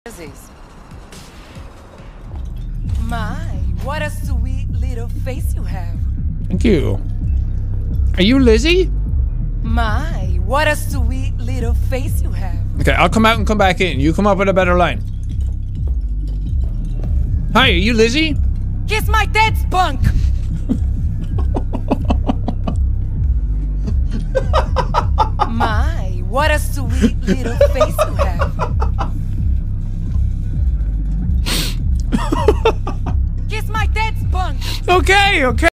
My, what a sweet little face you have. Thank you. Are you Lizzie? My, what a sweet little face you have. Okay, I'll come out and come back in. You come up with a better line. Hi, are you Lizzie? Kiss my dead spunk. My, what a sweet little face you have. Kiss my dead spunk. Okay, okay.